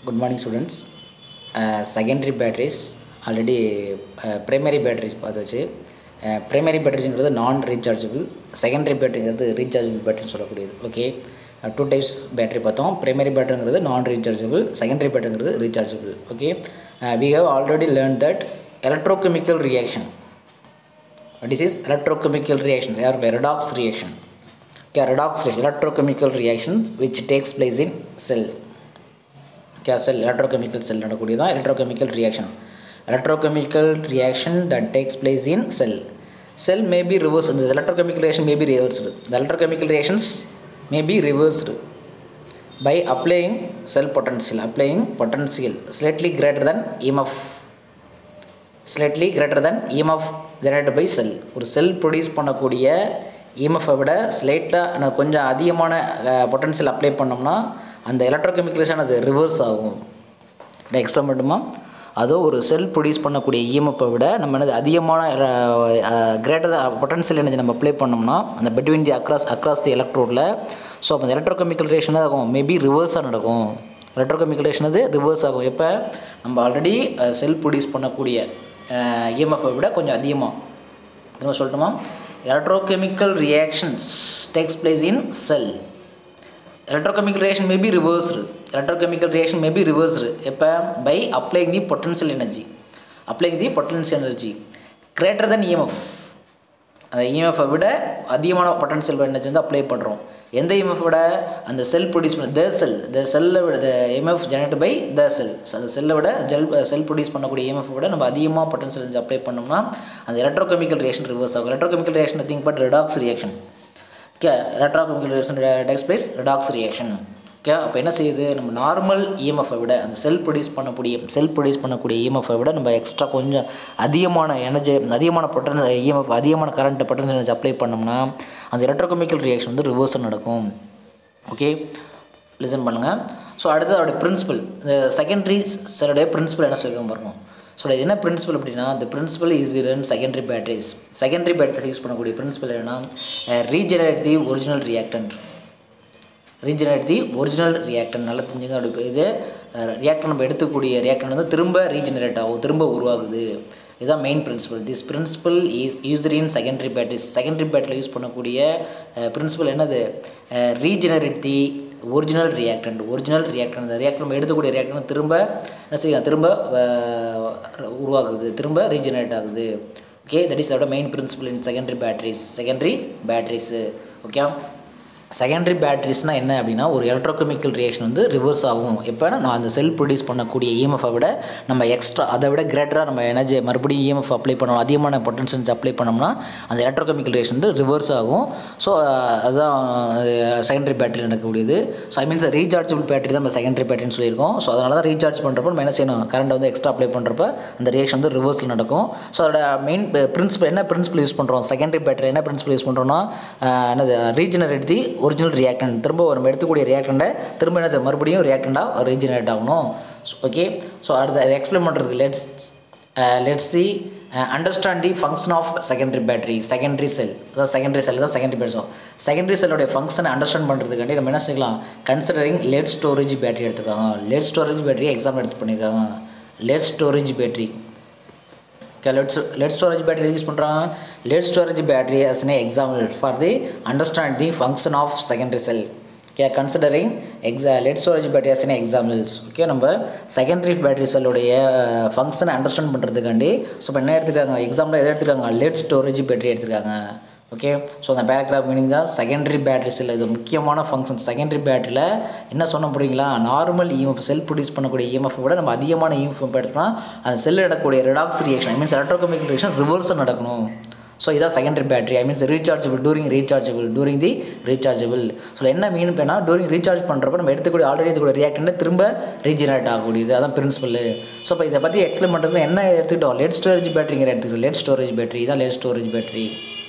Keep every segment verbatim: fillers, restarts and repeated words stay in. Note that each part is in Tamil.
Good morning students. Uh, secondary batteries already uh, primary batteries பார்த்தாச்சு. uh, primary batteries non rechargeable, secondary பேட்டரிங்கிறது ரீசார்ஜபிள் பேட்டரின்னு சொல்லக்கூடியது. ஓகே, டூ டைப்ஸ் பேட்டரி பார்த்தோம். பிரைமரி பேட்டரிங்கிறது நான் ரீசார்ஜபிள், செகண்டரி பேட்டரிங்கிறது rechargeable. Okay, we have already learned that electrochemical reaction, this is electrochemical reactions or redox reaction. Okay, redox reaction, electrochemical reactions which takes place in cell. Okay, cell, electrochemical cell நடக்கூடியதான் electrochemical reaction. Electrochemical reaction that takes place in cell. Cell may be reversed. The electrochemical reaction may be reversed. The electrochemical reactions may be reversed by applying cell potential, applying potential slightly greater than E M F, slightly greater than E M F generated by cell. ஒரு செல் ப்ரொடியூஸ் பண்ணக்கூடிய E M F விட ஸ்லைட்டாக கொஞ்சம் அதிகமான பொட்டன்ஷியல் அப்ளை பண்ணோம்னா அந்த எலக்ட்ரோகெமிக்கல் ரியாக்ஷன் அது ரிவர்ஸ் ஆகும். எக்ஸ்பிளைன் பண்ணுமா? அதோ ஒரு செல் ப்ரொடியூஸ் பண்ணக்கூடிய E M F விட நம்ம என்னது அதிகமான கிரேட்டர் பொட்டன்ஷியல் எனர்ஜி நம்ம அப்ளை பண்ணோம்னா அந்த between the across across the எலக்ட்ரோடில், ஸோ அப்போ அந்த எலக்ட்ரோகெமிக்கல் ரியாக்ஷன் ஆகும் மேபி ரிவர்ஸாக நடக்கும். எலக்ட்ரோகெமிக்கல் ரியாக்ஷன் அது ரிவர்ஸ் ஆகும். எப்போ நம்ம ஆல்ரெடி செல் ப்ரொடியூஸ் பண்ணக்கூடிய E M F விட கொஞ்சம் அதிகமாக. திரும்ப சொல்லட்டுமா? electrochemical reactions takes place in cell. Electrochemical reaction may be reversed. Electrochemical reaction may be reversed எப்போ by applying the potential energy, applying the potential energy greater than E M F. அந்த E M F விட அதிகமான பொட்டன்ஷியல் எனர்ஜி வந்து அப்ளை பண்ணுறோம். எந்த E M F விட? அந்த செல் ப்ரொடியூஸ் பண்ண த செல் த செல்லை விட the E M F generate by the cell. அந்த செல்லை விட ஜெல் செல் ப்ரொடியூஸ் பண்ணக்கூடிய E M F விட நம்ம அதிகமாக பொட்டன்ஷியல் எனர்ஜி அப்ளை பண்ணோம்னா அந்த எலக்ட்ரோகெமிக்கல் ரியாக்ஷன் ரிவர்ஸ் ஆகும். Electrochemical reaction think but redox reaction. Okay, electrochemical reaction takes place redox reaction. Okay, அப்போ என்ன செய்யுது? நம்ம நார்மல் E M F விட அந்த செல் ப்ரொடியூஸ் பண்ணக்கூடிய செல் ப்ரொடியூஸ் பண்ணக்கூடிய E M F விட நம்ம எக்ஸ்ட்ரா கொஞ்சம் அதிகமான எனர்ஜி அதிகமான பொட்டன்ஷியல் E M F அதிகமான கரண்ட் பொட்டன்ஷியல் எனர்ஜி அப்ளை பண்ணோம்னா அந்த எலக்ட்ரோகெமிக்கல் ரியாக்ஷன் வந்து ரிவர்ஸ் நடக்கும். ஓகே, லிசன் பண்ணுங்கள். ஸோ அடுத்தது அதோடைய பிரின்சிபல், இந்த செகண்டரி செல்லுடைய பிரின்சிபல் என்ன சொல்லியிருக்கோம் பாருங்கள். ஸோ என்ன பிரின்சிபல் அப்படின்னா, இந்த principle is in secondary batteries. Secondary batteries use பண்ணக்கூடிய பிரின்சிபல் என்னென்னா regenerate the original reactant. Regenerate the original reactant நல்லா தெரிஞ்சுங்க. அப்படி இது ரியாக்டன் நம்ம எடுத்துக்கூடிய ரியாக்டன் வந்து திரும்ப ரீஜெனரேட் ஆகும், திரும்ப உருவாகுது. இதுதான் main principle. This principle is used in secondary batteries. Secondary பேட்டரியில் யூஸ் பண்ணக்கூடிய பிரின்சிபல் என்னது? Regenerate the original reactant. Original reactant அந்த ரியாக்டர் நம்ம எடுத்துக்கூடிய ரியாக்டன்ட் திரும்ப என்ன செய்யும்? திரும்ப உருவாகுது, திரும்ப ரீஜெனரேட் ஆகுது. ஓகே, தட் இஸ் அதோட main principle in secondary batteries. Secondary batteries okay. Secondary பேட்டரிஸ்னால் என்ன அப்படின்னா, ஒரு எலக்ட்ரோகெமிக்கல் ரியாக்ஷன் வந்து ரிவர்ஸ் ஆகும் எப்போனா நான் அந்த செல் ப்ரொடியூஸ் பண்ணக்கூடிய E M F விட நம்ம எக்ஸ்ட்ரா அதை விட கிரேட்டராக நம்ம எனர்ஜி மறுபடியும் E M F அப்ளை பண்ணோம், அதிகமான பொட்டன்ஷியல் எனர்ஜி அப்ளை பண்ணோம்னா அந்த எலக்ட்ரோகெமிக்கல் ரியாக்ஷன் வந்து ரிவர்ஸ் ஆகும். ஸோ அதுதான் செகண்டரி பேட்டரி நடக்கக்கூடியது. So I means rechargeable battery தான் நம்ம செகண்டரி பேட்டரின்னு சொல்லியிருக்கோம். ஸோ அதனால தான் ரீசார்ஜ் பண்ணுறப்போ நம்ம என்ன செய்யணும்? கரண்ட் வந்து எக்ஸ்ட்ரா அப்ளை பண்ணுறப்ப அந்த ரியாக்ஷன் வந்து ரிவர்ஸில் நடக்கும். ஸோ அதோட மெயின் பிரின்சிபல் என்ன பிரின்சிபல் யூஸ் பண்ணுறோம்? செகண்டரி பேட்டரி என்ன பிரின்சிபல் யூஸ் பண்ணுறோம்னா என்னது? Regenerate the original reactant. திரும்ப நம்ம எடுத்துக்கூடிய ரியாக்டண்ட்டை திரும்ப என்ன மறுபடியும் ரியாக்டண்டாக ரீஜெனரேட் ஆகணும். ஓகே, ஸோ அடுத்து அதை எக்ஸ்பிளைன் பண்ணுறதுக்கு let's let's see understand the function of secondary battery. Secondary cell அதாவது செகண்டரி செல் தான் செகண்டரி பேட்டரி. ஸோ செகண்டரி செல்லுடைய ஃபங்க்ஷனை அண்டர்ஸ்டாண்ட் பண்ணுறதுக்காண்டி நம்ம என்ன செய்யலாம்? கன்சிடரிங் லெட் ஸ்டோரேஜ் பேட்டரி எடுத்துருக்காங்க. லெட் ஸ்டோரேஜ் பேட்டரி எக்ஸாம்பிள் எடுத்து பண்ணியிருக்காங்க. Lead storage battery okay, let's let storage battery use பண்றாங்க. Let storage battery as an example for the understand the function of secondary cell. Okay, considering exa let storage battery as an examples. Okay, நம்ம secondary battery cell உடைய function understand பண்றதுக்காண்டி ஸோ இப்போ என்ன எடுத்துக்காங்க? எக்ஸாம்பிள் எதை எடுத்துக்காங்க? let storage battery எடுத்துக்காங்க. ஓகே, ஸோ அந்த பேராகிராஃப் மீனிங் தான் செகண்டரி பேட்டரி செல். இது முக்கியமான ஃபங்க்ஷன். செகண்டரி பேட்டரியில் என்ன சொன்ன போகிறீங்களா? Normal E M F cell produce பண்ணக்கூடிய E M F விட நம்ம அதிகமான E M F எடுத்துனா அந்த செல் நடக்கக்கூடிய redox reaction I means electrochemical reaction ரிவர்ஸாக நடக்கணும். ஸோ இதான் secondary battery. I means rechargeable during rechargeable during the rechargeable. So என்ன மீன் பண்ணால் டூரிங் ரீசார்ஜ் பண்ணுறப்ப நம்ம எடுத்துக்கூடிய ஆல்ரெடி எடுத்துக்கூடிய ரியாக்டன்ட் திரும்ப ரீஜெனரேட் ஆகக்கூடியது. அதான் பிரின்சிபல். ஸோ இப்போ இதை பற்றி எக்ஸ்பிளைன் பண்ணுறது என்ன எடுத்துக்கிட்டோம்? லெட் ஸ்டோரேஜ் பேட்டரிங்கிற எடுத்துக்கிட்டோம். லெட் ஸ்டோரேஜ் பேட்டரி தான் lead storage battery.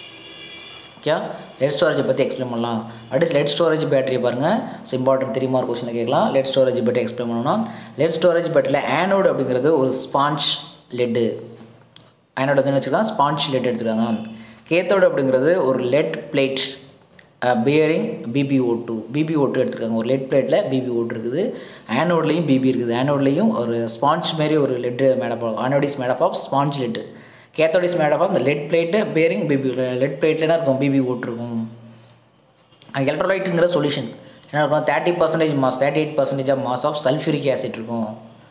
Okay, lead ஸ்டோரேஜை பற்றி எக்ஸ்பிளைன் பண்ணலாம். அடுத்து லெட் ஸ்டோரேஜ் பேட்டரி பாருங்கள். ஸோ இம்பார்ட்டன்ட் த்ரீ மார்க் கொஸ்டினில் கேட்கலாம். லெட் ஸ்டோரேஜ் பற்றி எக்ஸ்பிளைன் பண்ணணும்னா லெட் ஸ்டோரேஜ் பேட்டரியில் ஆனோடு அப்படிங்கிறது ஒரு ஸ்பாஞ்ச் லெட்டு. ஆனோடு வந்து வச்சுக்கலாம் ஸ்பாஞ்ச் லெட் எடுத்துக்காங்க. கேத்தோடு அப்படிங்கிறது ஒரு lead plate. Bearing PBO two PBO two எடுத்துருக்காங்க. ஒரு லெட் பிளேட்டில் பிபிஓ டூ இருக்குது. ஆனோட்லேயும் பிபி இருக்குது. ஆனோட்லேயும் ஒரு ஸ்பாஞ்ச் மாரி ஒரு லெட்டு மேடப் ஆகும். Anode is made up of sponge lead. Cathode is made up of இந்த lead plate bearing PB lead பிளேட்டில் என்ன இருக்கும் பிபிஓ டூ இருக்கும். எலக்ட்ரோலைட்டுங்கிற சொல்யூஷன் என்ன இருக்கும் thirty percentage mass thirty eight percentage of mass of sulphuric acid இருக்கும்.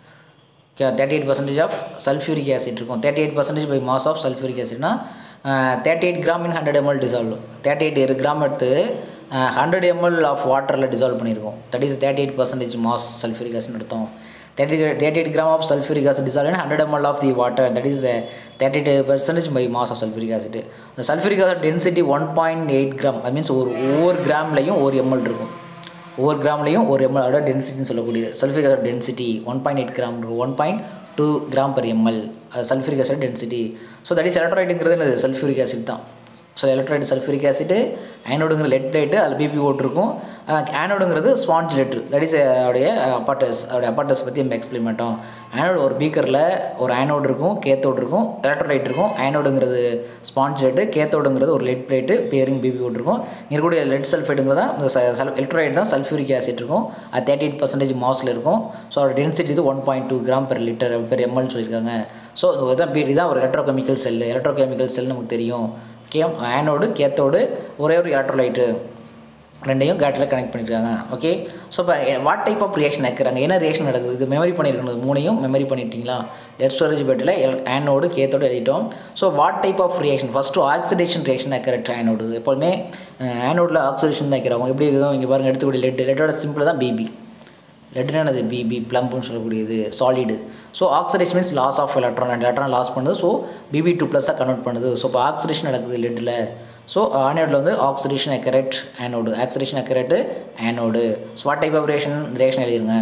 Okay thirty eight percentage of sulphuric acid இருக்கும். Thirty eight percentage by mass of sulphuric ஆசிட்னா thirty eight gram in hundred ML dissolve. Thirty eight gram எடுத்து ஹண்ட்ரட் எம்எல் ஆஃப் வாட்டரில் டிசால்வ் பண்ணியிருக்கோம். That is thirty eight percentage mass sulphuric acid எடுத்தோம். Thirty thirty eight gram of sulphuric acid dissolve in hundred ML of the water. That is thirty eight percentage by mass of sulphuric acid. இந்த sulphuric acid density one point eight gram. அது மீன்ஸ் ஒரு ஒவ்வொரு கிராம்லையும் ஒரு எம்எல் இருக்கும். ஒவ்வொரு கிராம்லையும் ஒரு எம்எல் அதோட டென்சிட்டின்னு சொல்லக்கூடியது. Sulphuric acid density one point eight gram இருக்கும். One point two gram per ML sulphuric acid density. So that is எலக்ட்ரோலைட்டுங்கிறது என்னது சல்ஃபியூரிக் ஆசிட் தான். ஸோ எலக்ட்ரோலைட் சல்ஃபியூரிக் ஆசிட்டு ஆனோடுங்கிற லெட் பிளேட்டு அதில் பிபி ஓட்டு இருக்கும். ஆனோடுங்கிறது ஸ்பாஞ்ச் லெட்ரு. தட் இஸ் அவருடைய அப்பாட்டஸ் அவருடைய அப்பாட்டஸ் பற்றி நம்ம எக்ஸ்பிளைன் பண்ணிட்டோம். ஆனோடு ஒரு பீக்கரில் ஒரு ஆனோடு இருக்கும், கேத்தோடு இருக்கும், எலக்ட்ரோலைட் இருக்கும். ஆனோடுங்கிறது ஸ்பாஞ்ச் லெட்டு, கேத்தோடுங்கிறது ஒரு let plate bearing BP O two இருக்கும். இங்கே இருக்கக்கூடிய லெட் சல்ஃபேட்டுங்கிறது தான் இந்த எலக்ட்ரோலைட் தான் சல்ஃபியூரிக் ஆசிட் இருக்கும். அது தேர்ட்டி எயிட் பர்சன்டேஜ் மாஸில் இருக்கும். ஸோ அதோட டென்சிட்டி இது one point two gram per litre per ML சொல்லியிருக்காங்க. ஸோ இதுதான் இதுதான் ஒரு எலக்ட்ரோகெமிக்கல் செல். எலக்ட்ரோகெமிக்கல் செல் நமக்கு தெரியும். ஓகே ஆனோடு கேத்தோடு ஒரே ஒரு எலக்ட்ரோலைட்டு ரெண்டையும் கேட்டில் கனெக்ட் பண்ணியிருக்காங்க. ஓகே ஸோ இப்போ வாட் டைப் ஆஃப் ரியாக்ஷன் நடக்கிறாங்க, என்ன ரியாக்ஷன் நடக்குது, இது மெமரி பண்ணியிருக்கணும். மூணையும் மெமரி பண்ணிட்டீங்களா. டெட் ஸ்டோரேஜ் பெட்டில் ஆனோடு கேத்தோடு எழுதிட்டோம். So what type of reaction first oxidation reaction correct. Anode எப்போதுமே ஆனோடில் ஆக்சிடேஷன் வைக்கிறவங்க எப்படி இருக்கும் இங்கே பாருங்கள். எடுத்துக்கூடிய லெட் லெட்டோட சிம்பிள் தான் பிபி. லெட்னா அது பிபி ப்ளம்ப்னு சொல்லக்கூடியது solid. So oxidation means loss of electron and electron loss பண்ணுது. ஸோ பிபி டூ ப்ளஸ்ஸாக கன்வெர்ட் பண்ணுது. ஸோ இப்போ ஆக்சிடேஷன் நடக்குது லெட்டில். ஸோ ஆனோடில் வந்து oxidation occur at anode oxidation occur at anode. So what type of reaction reaction எழுதிருங்க.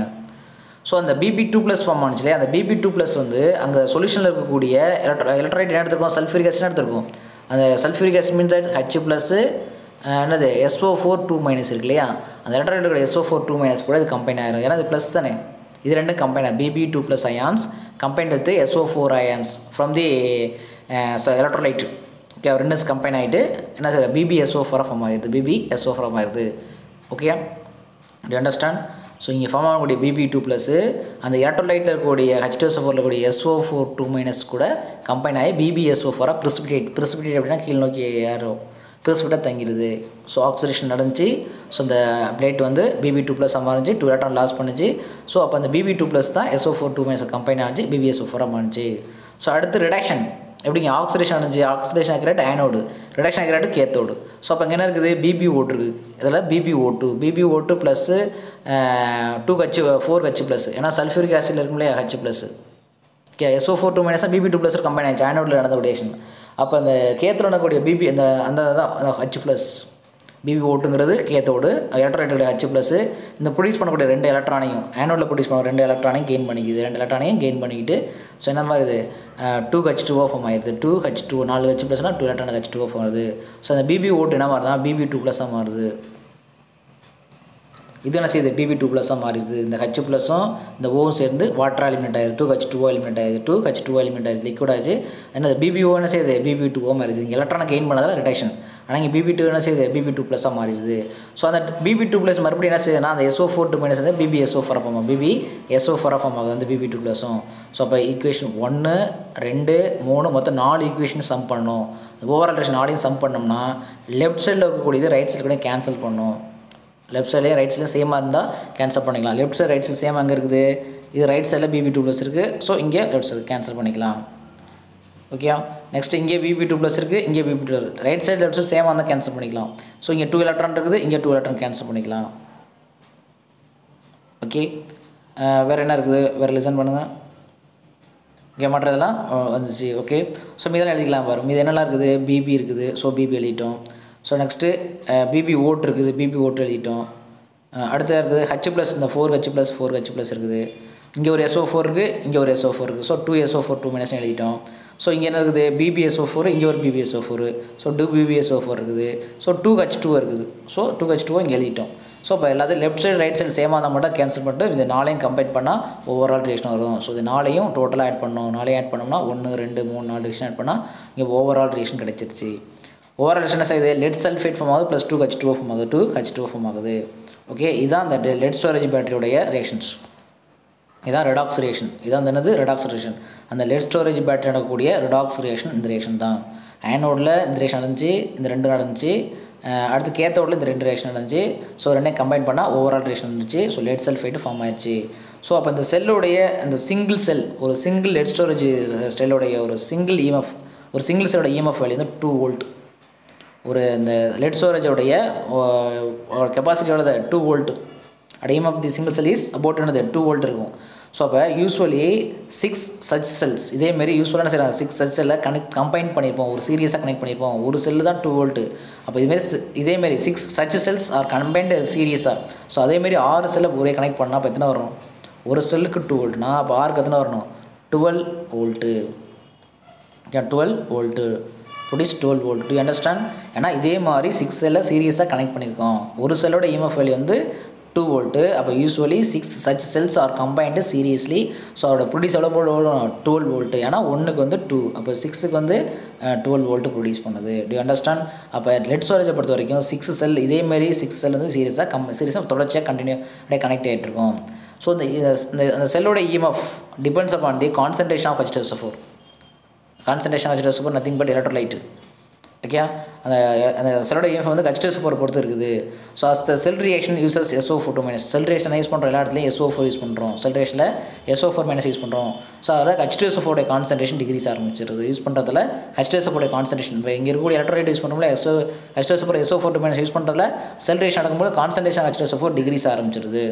ஸோ அந்த பிபி டூ ப்ளஸ் ஃபார்ம் ஆனிச்சு இல்லையா. அந்த பிபி டூ ப்ளஸ் வந்து அங்கே சொல்யூஷனில் இருக்கக்கூடிய எலக்ட்ரோ எலக்ட்ரோலைட் என்ன எடுத்துருக்கோம் சல்ஃபியூரிக் ஆசிட் எடுத்துருக்கோம். அந்த sulphuric acid means H plus என்னது எஸ்ஓ ஃபோர் டூ மைனஸ் இருக்கு இல்லையா. அந்த எலக்ட்ரோலைட்டோட எஸ்ஓ ஃபோர் டூ மைனஸ் கூட இது கம்பைன் ஆகிடும். ஏன்னா இது ப்ளஸ் தானே. இது ரெண்டும் கம்பைன் ஆகும். PB two plus ions combine with SO four ions from the electrolyte. Okay ரெண்டு கம்பைன் ஆகிட்டு என்ன சார் பிபி எஸ்ஓ ஃபோராக ஃபார்ம் ஆகிடுது. பிபி எஸ்ஓ ஃபார்ம் ஆகிடுது. Okay to understand. ஸோ இங்கே ஃபார்ம் ஆகக்கூடிய பிபி டூ ப்ளஸ்ஸு அந்த எலக்ட்ரோலைட்டில் இருக்கக்கூடிய ஹெச் டூ எஸ் ஃபோரில் இருக்கக்கூடிய எஸ்ஓ ஃபோர் டூ மைனஸ் கூட கம்பைன் ஆகி பிபி எஸ்ஓ ஃபோராக ப்ரிசிபிடேட் ப்ரிசிபிடேட் அப்படின்னா கீழ் நோக்கி ஏறும் ப்ரிசிபிடேட்டாக தங்கிடுது. ஸோ ஆக்சிடேஷன் நடந்துச்சு. ஸோ இந்த பிளேட் வந்து பிபி டூ ப்ளஸ் மாறிச்சு, டூ எலக்ட்ரான் லாஸ் பண்ணுச்சு. ஸோ அப்போ அந்த பிபி டூ ப்ளஸ் தான் SO four two minus combine ஆனிச்சு, பிபி எஸ்ஓ ஃபோராக மாறிச்சு. ஸோ அடுத்து ரிடக்ஷன் எப்படிங்க ஆக்சிடேஷன் ஆனிச்சு. Oxidation occur at anode, reduction occur at cathode. So அப்போ இங்கே என்ன இருக்குது பிபி ஓட்டு இருக்குது. இதில் PB O two PB O two plus two H four H plus. ஏன்னா சல்ஃபியூரிக் ஆசிடில் இருக்கும் இல்லையா H plus. Okay SO four two minus PB two plus combine ஆயிடுச்சு ஆனோடில் நடந்த ரிடக்ஷன். அப்போ அந்த கேத்தில் நடக்கக்கூடிய பிபி அந்த அந்த தான் ஹச் ப்ளஸ் பிபி ஓட்டுங்கிறது கேத்தோடு எலக்ட்ரோலைட்டோட ஹச் ப்ளஸ் இந்த ப்ரொடியூஸ் பண்ணக்கூடிய ரெண்டு எலக்ட்ரானையும் ஆனோடில் ப்ரொடியூஸ் பண்ண ரெண்டு எலக்ட்ரானையும் கெயின் பண்ணிக்குது. ரெண்டு எலக்ட்ரானையும் கெயின் பண்ணிக்கிட்டு ஸோ என்ன மாதிரி இது two H two O form ஆயிடுது. டூ ஹச் டூ நாலு ஹச் ப்ளஸ்னால் two electron H two O form ஆகுது. ஸோ அந்த பிபி ஓட்டு என்ன மாறுதான் பிபி டூ ப்ளஸ்ஸாக மாறுது. இது என்ன செய்யுது பிபி டூ ப்ளஸ்ஸாக மாறிடுது. இந்த ஹச் ப்ளஸும் இந்த ஓவும் சேர்ந்து வாட்டராக எலிமினேட் ஆகிடுது. Two H two O eliminate ஆகிடுது. டூ ஹச் டூ எலிமினேட் ஆகிடுது லிக்விட் ஆச்சு. என்ன பிபிஓ என்ன செய்யுது பிபி டூ ஓ மாறிடுது. இங்கே எலக்ட்ரானை கெயின் பண்ணாதான் ரிடக்ஷன். ஆனால் இங்கே பிபி டூ என்ன செய்யுது பிபி டூ ப்ளஸ்ஸாக மாறிடுது. ஸோ அந்த பிபி டூ ப்ளஸ் மறுபடியும் என்ன செய்யுதுன்னா அந்த எஸ்ஓ ஃபோர் டூ மைனஸ் வந்து பிபி எஸ்ஓ ஃபோர் ஃபார்ம் ஆகும். பிபி எஸ்ஓ ஃபோர் ஃபார்ம் ஆகுது அந்த பிபி டூ ப்ளஸும். ஸோ அப்போ ஈக்குவேஷன் ஒன்று ரெண்டு மூணு மொத்தம் நாலு ஈக்குவேஷன் சம் பண்ணணும். ஓவரால் ரிலேஷன் நாளையும் சம் பண்ணோம்னா லெஃப்ட் சைடில் இருக்கக்கூடியது ரைட் சைடு கூட கேன்சல் பண்ணணும். லெஃப்ட் சைட்லேயும் ரைட் சைட்லையும் சேமாக இருந்தால் கேன்சல் பண்ணிக்கலாம். லெஃப்ட் சைடு ரைட் சைடு சேமாக அங்கே இருக்குது. இது ரைட் சைடில் பிபி டூ ப்ளஸ் இருக்குது. ஸோ இங்கே லெஃப்ட் சைடு கேன்சல் பண்ணிக்கலாம். ஓகே நெக்ஸ்ட் இங்கே பிபி டூ ப்ளஸ் இருக்குது, இங்கே BP two right side left side சேமாக இருந்தால் கேன்சல் பண்ணிக்கலாம். ஸோ இங்கே டூ எலக்ட்ரான் இருக்குது, இங்கே டூ எலக்ட்ரான் கேன்சல் பண்ணிக்கலாம். ஓகே வேறு என்ன இருக்குது வேறு லிசன் பண்ணுங்கள். இங்கே மாற்றதெல்லாம் வந்துச்சு. ஓகே ஸோ மீதெல்லாம் எழுதிக்கலாம் பாருங்கள். மீது என்னெல்லாம் இருக்குது பிபி இருக்குது. ஸோ பிபி எழுதிட்டோம். ஸோ நெக்ஸ்ட்டு பிபி ஓட்டு இருக்குது, பிபி ஓட்டு எழுதிட்டோம். அடுத்தது இருக்குது ஹச் ப்ளஸ் இந்த ஃபோர் ஹச் ப்ளஸ் ஃபோர் ஹச் ப்ளஸ் இருக்குது. இங்கே ஒரு எஸ்ஓ ஃபோர் இருக்குது, இங்கே ஒரு எஸ்ஓ ஃபோர் இருக்குது. So two SO four two minus எழுதிட்டோம். ஸோ இங்கே என்ன இருக்குது பிபிஎஸ்ஓ ஃபோர், இங்கே ஒரு PBSO four. So two PbSO four இருக்குது. ஸோ டூ ஹச் டூ இருக்குது. ஸோ டூ ஹச் டூ இங்கே எழுதிட்டோம். ஸோ இப்போ எல்லாத்தையும் லெஃப்ட் சைடு ரைட் சைடு சேமாக இருந்தால் மட்டும் கேன்சல் பண்ணிட்டு இது நாளையும் கம்பைன் பண்ணால் ஓவரால் ரியாக்ஷன் வரும். ஸோ இது நாளையும் டோட்டலாக ஆட் பண்ணோம். நாளையும் ஆட் பண்ணோம்னா ஒன்று ரெண்டு மூணு நாலு ரியாக்ஷன் ஆட் பண்ணால் இங்கே ஓவரால் ரியாக்ஷன் கிடைச்சிருச்சு. ஓவரால் ரியாக்ஷன் என்ன செய்யுது, லெட் சல்ஃபேட் ஃபார்ம் ஆகுது plus two H two O form ஆகுது, two H two O form ஆகுது. ஓகே, இதுதான் அந்த லெட் ஸ்டோரேஜ் பேட்டரியோடைய ரியாக்ஷன்ஸ். இதான் ரெடாக்ஸ் ரியாக்ஷன். இதான் என்னது ரெடாக்ஸ் ரியாக்ஷன். அந்த லெட் ஸ்டோரேஜ் பேட்டரி நடக்கக்கூடிய ரெடாக்ஸ் ரியாக்ஷன் இந்த ரியாக்ஷன் தான். ஆனோடில் இந்த ரியாக்ஷன் நடந்துச்சு, இந்த ரெண்டு நடந்துச்சு. அடுத்து கேத்தோடில் இந்த ரெண்டு ரியாக்ஷன் நடந்துச்சு. ஸோ ரெண்டையும் கம்பைன் பண்ணால் ஓவரால் ரியாக்ஷன் இருந்துச்சு. ஸோ லெட் சல்ஃபேட் ஃபார்ம் ஆயிடுச்சு. ஸோ அப்போ இந்த செல்லுடைய அந்த சிங்கிள் செல் ஒரு சிங்கிள் லெட் ஸ்டோரேஜ் செல்லுடைய ஒரு சிங்கிள் இஎம்எஃப் ஒரு சிங்கிள் செல்லோட இஎம்எஃப் வேல்யூ வந்து டூ வோல்ட். ஒரு இந்த லெட் ஸ்டோரேஜோடைய கெப்பாசிட்டியோட two volt at EMF the single cell is about என்னது டூ வோல்ட் இருக்கும். ஸோ அப்போ யூஸ்வலி சிக்ஸ் சச் செல்ஸ் இதேமாரி யூஸ்வலாக என்ன செய்யலாம், சிக்ஸ் சச் செல்லை கனெக்ட் கம்பைன் பண்ணியிருப்போம், ஒரு சீரியஸாக கனெக்ட் பண்ணியிருப்போம். ஒரு செல்லு தான் டூ வோல்ட்டு. அப்போ இதுமாரி இதேமாரி six such cells are combined சீரியஸாக. ஸோ அதேமாரி ஆறு செல்லை ஒரே கனெக்ட் பண்ணால் அப்போ எத்தனை வரும், ஒரு செல்லுக்கு டூ வோல்ட்னா அப்போ ஆறுக்கு எத்தனை வரணும், twelve volt. Okay, twelve volt produce twelve volt. Do understand? ஏன்னா இதே மாதிரி சிக்ஸ் செல்லை சீரியஸாக கனெக்ட் பண்ணியிருக்கோம். ஒரு செல்லோட இஎம்எஃப் வேல்யூ வந்து டூ வோல்ட்டு. அப்போ usually six such cells are combined seriously. So அதோட ப்ரொடியூஸ் எவ்வளோ போல் டுவெல் வோல்ட்டு. ஏன்னா ஒன்றுக்கு வந்து டூ, அப்போ சிக்ஸுக்கு வந்து டுவெல் வோல்ட்டு ப்ரொடியூஸ் பண்ணுது. Do understand? அப்போ லெட் ஸ்டோரேஜை பொறுத்த வரைக்கும் சிக்ஸ் செல் இதேமாரி சிக்ஸ் செல் வந்து சீரியஸாக கம் சீரியஸாக தொடர்ச்சியாக கண்டினியூ அப்படியே கனெக்ட் ஆகிட்டு இருக்கும். ஸோ இந்த இந்த செல்லோட EMF depends upon the concentration of H two S O four. Concentration of H two S O four nothing but electrolyte. Okay, அந்த அந்த செல்லோட இஎம்எஃப் வந்து H two S O four பொறுத்து இருக்குது. So as the cell reaction uses S O four two minus. Cell reaction use பண்ணுற எல்லா இடத்துலையும் எஸ் ஓ ஃபோர் யூஸ் பண்ணுறோம். செல் ரியாக்ஷனில் S O four minus use பண்ணுறோம். ஸோ அதில் H two S O four concentration decrease ஆரம்பிச்சிருது. யூஸ் பண்ணுறதுல H two S O four concentration இப்போ இங்கே இருக்கக்கூடிய எலக்ட்ரோலைட் யூஸ் பண்ணுறோம்ல, S O H two S O four S O four two minus use பண்ணுறதுல செல் ரியாக்ஷன் நடக்கும்போது concentration H two S O four decrease ஆரம்பிச்சிருது.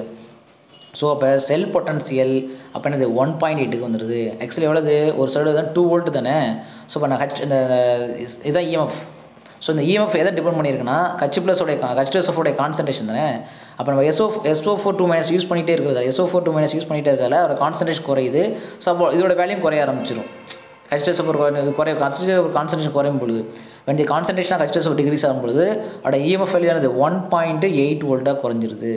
ஸோ அப்போ செல் பொட்டன்சியல் அப்போ என்னது ஒன் பாயிண்ட் எயிட்டுக்கு வந்துடுது. ஆக்சுவலி எவ்வளோது, ஒரு செல்லோட தான் டூ வோல்ட்டு தானே. ஸோ இப்போ நான் ஹெச் இந்த இதான் இஎம்எஃப். ஸோ இந்த இஎம்எஃப் எதை டிபெண்ட் பண்ணியிருக்குன்னா ஹெச் ப்ளஸோடைய H two S O four concentration தானே. அப்போ நம்ம SO SO four two minus use பண்ணிகிட்டே இருக்கிறது SO four two minus use பண்ணிகிட்டே இருக்கிறதால அதோட கான்சன்ட்ரேஷன் குறையுது. ஸோ அப்போ இதோட வேல்யூம் குறைய ஆரம்பிச்சிடும். H two S O four குறைய கான்சன்ட்ரேஷன் கான்சன்ட்ரேஷன் குறையும் பொழுது when the concentration of H two S O decrease ஆகும்பொழுது அதோட இஎம்எஃப் வேல்யூ ஆனது ஒன் பாயிண்ட் எயிட் வோல்ட்டாக குறைஞ்சிருது.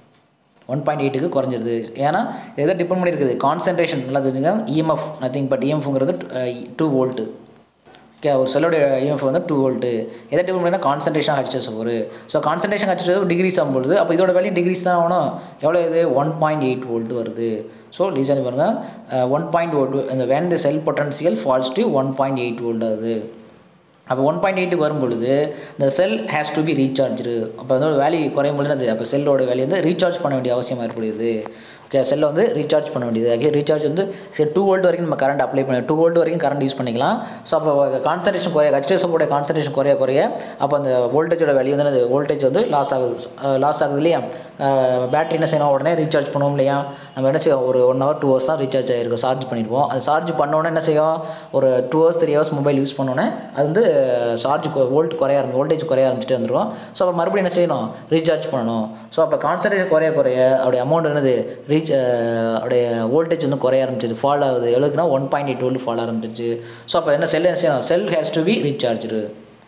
ஒன் பாயிண்ட் எயிட்டுக்கு குறைஞ்சிருது. ஏன்னா எதை டிபெண்ட் பண்ணியிருக்குது, கான்சன்ட்ரேஷன் நல்லா தெரிஞ்சுங்க. இஎம்எஃப் நத்திங் பட் இஎம்எஃப்ங்கிறது டூ வோல்ட்டு. ஓகே, ஒரு செல்லோட இஎம்எஃப் வந்து டூ வோல்ட்டு. எதை டிபெண்ட் பண்ணினா concentration H two S O four. So concentration H two S O decrease ஆகும்பொழுது அப்போ இதோட வேல்யூ டிகிரிஸ் தான் ஆகணும். எவ்வளோ இது ஒன் பாயிண்ட் எயிட் வோல்ட்டு வருது. ஸோ ரீசன் பாருங்கள், ஒன் பாயிண்ட் வோல்ட் இந்த when the cell potential falls to one point eight volt ஆகுது. அப்போ ஒன் பாயிண்ட் எயிட்டுக்கு வரும்பொழுது இந்த cell has to be recharge. அப்போ அதோட வேல்யூ குறையும் பொழுது அப்போ செல்லோட வேல்யூ வந்து ரீசார்ஜ் பண்ண வேண்டிய அவசியம் ஏற்படுது. ஓகே, செல்லை வந்து ரீசார்ஜ் பண்ண வேண்டியது. ஓகே, ரீசார்ஜ் வந்து சரி டூ வோல்ட் வரைக்கும் நம்ம கரண்ட் அப்ளை பண்ணி டூ வோல்ட் வரைக்கும் கரண்ட் யூஸ் பண்ணிக்கலாம். ஸோ அப்போ கான்சன்ட்ரேஷன் குறைய H two S O concentration குறைய குறைய அப்போ அந்த வோல்டேஜோட வேல்யூ வந்து அந்த வோல்டேஜ் வந்து லாஸ் ஆகுது லாஸ் ஆகுது இல்லையா. பேட்டரி என்ன செய்யணும், உடனே ரீசார்ஜ் பண்ணுவோம் இல்லையா. நம்ம என்ன செய்வோம், ஒரு ஒன் ஹவர் டூ ஹவர்ஸ் தான் ரீசார்ஜ் ஆகிருக்கும், சார்ஜ் பண்ணிடுவோம். அது சார்ஜ் பண்ணோன்னே என்ன செய்யும், ஒரு two hours three hours mobile use பண்ணோன்னே அது வந்து சார்ஜ் வோல்ட் குறைய ஆரம்பி வோல்டேஜ் குறைய ஆரம்பிச்சுட்டு வந்துடும். ஸோ அப்போ மறுபடியும் என்ன செய்யணும், ரீசார்ஜ் பண்ணணும். ஸோ அப்போ கான்சன்ட்ரேஷன் குறைய குறைய அவருடைய அமௌண்ட் என்னது ரீச் அவருடைய வோல்டேஜ் வந்து குறைய ஆரம்பிச்சிது, ஃபால் ஆகுது. எவ்வளோக்குன்னா one point eight volt fall ஆரம்பிச்சிச்சு. ஸோ அப்போ என்ன செல் என்ன செய்யணும், cell has to be recharge.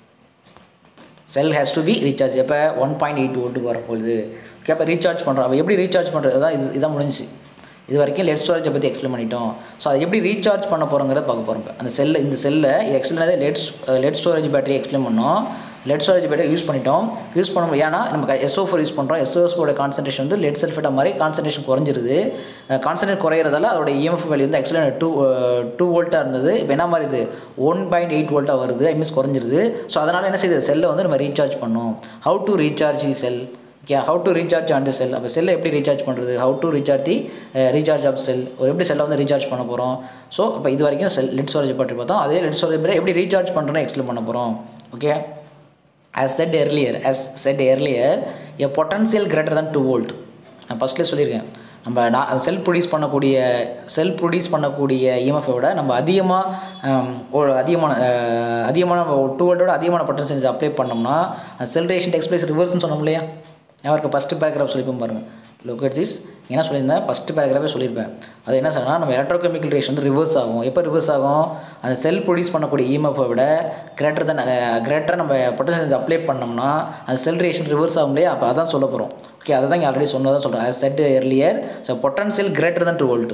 Cell has to be recharge எப்போ ஒன் பாயிண்ட் எயிட் வோல்ட்டுக்கு வரப்போகுது. ஓகே, அப்போ ரீசார்ஜ் பண்ணுறோம். அப்போ எப்படி ரீசார்ஜ் பண்ணுறது தான் இது இதான் முடிஞ்சு. இது வரைக்கும் லெட் ஸ்டோரேஜை பற்றி எக்ஸ்பிளைன் பண்ணிட்டோம். ஸோ அதை எப்படி ரீசார்ஜ் பண்ண போகிறோங்கிறத பார்க்க போகிறோம். அந்த செல்லை இந்த செல்லை explain lead lead storage battery explain பண்ணோம். லெட் ஸ்டோரேஜ் பேட்டரி யூஸ் பண்ணிட்டோம். யூஸ் பண்ண முடியும் ஏன்னா நம்ம எஸ்ஓ ஃபோர் யூஸ் பண்ணுறோம். எஸ்ஓ ஃபோரோட கான்சன்ட்ரேஷன் வந்து லெட் சல்ஃபேட் மாதிரி கான்சன்ட்ரேஷன் குறைஞ்சிருது. கான்சன்ட்ரேட் குறையிறதால அதோட இஎம்எஃப் வேல்யூ வந்து ஆக்சுவலாக டூ டூ வோல்ட்டாக இருந்தது. இப்போ என்ன மாதிரி இது ஒன் பாயிண்ட் எயிட் வோல்ட்டாக வருது, ஐ மீன்ஸ் குறைஞ்சிருது. ஸோ அதனால் என்ன செய்யுது, செல்லை வந்து நம்ம ரீசார்ஜ் பண்ணோம். How to recharge the cell. Okay, how to recharge on the cell. அப்போ செல்லை எப்படி ரீசார்ஜ் பண்ணுறது, how to recharge the recharge of cell, ஒரு எப்படி செல்லை வந்து ரீசார்ஜ் பண்ண போகிறோம். ஸோ அப்போ இது வரைக்கும் செல் லெட் ஸ்டோரேஜ் பற்றி பார்த்தோம். அதே லெட் ஸ்டோரேஜ் பற்றி எப்படி ரீசார்ஜ் பண்ணுறோன்னு எக்ஸ்பிளைன் பண்ண போகிறோம். Okay, as said earlier as said earlier a potential greater than two volt. நான் ஃபஸ்ட்லேயே சொல்லியிருக்கேன், நம்ம நான் செல் ப்ரொடியூஸ் பண்ணக்கூடிய செல் ப்ரொடியூஸ் பண்ணக்கூடிய இஎம்எஃபை விட நம்ம அதிகமாக அதிகமான அதிகமான டூ வோல்ட்டோட அதிகமான பொட்டன்ஷியல் அப்ளை பண்ணோம்னா அந்த செல் ரியாக்ஷன் டேக்ஸ் பிளேஸ் ரிவர்ஸ்னு சொன்னோம் இல்லையா. அவருக்கு ஃபஸ்ட்டு பேராகிராஃப் சொல்லிப்போம் பாருங்கள். Look at this. என்ன சொல்லியிருந்தேன், ஃபஸ்ட்டு பேராகிராஃபே சொல்லியிருப்பேன். அது என்ன சொன்னால், நம்ம எலக்ட்ரோகெமிக்கல் ரியாக்ஷன் வந்து ரிவர்ஸ் ஆகும். எப்போ ரிவர்ஸ் ஆகும், அந்த செல் ப்ரொடியூஸ் பண்ணக்கூடிய இஎம்எஃபை விட கிரேட்டர் தான் கிரேட்டராக நம்ம பொட்டன்ஷியல் அப்ளை பண்ணோம்னா அந்த செல் ரியாக்ஷன் ரிவர்ஸ் ஆகும் இல்லையா. அப்போ அதான் சொல்ல போகிறோம். ஓகே, அதை தான் இங்கே ஆல்ரெடி சொன்னதான் சொல்கிறேன். as said earlier, so potential greater than two volt.